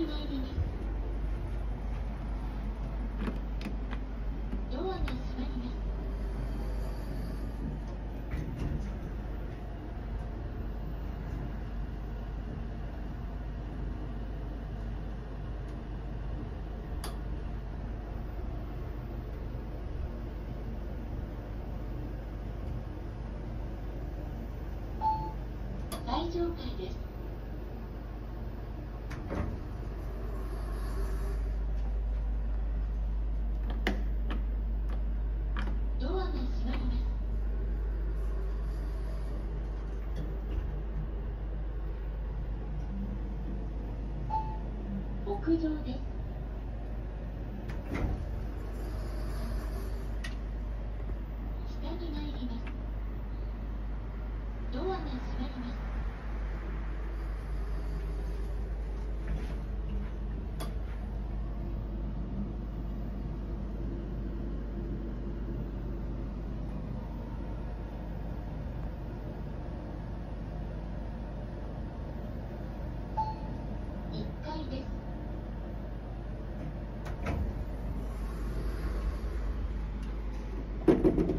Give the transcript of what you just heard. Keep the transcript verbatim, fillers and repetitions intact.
に参ります。ドアが閉まります。最上階です。ドアが閉まります。屋上です。下に参ります。ドアが閉まります。いっかいです。 you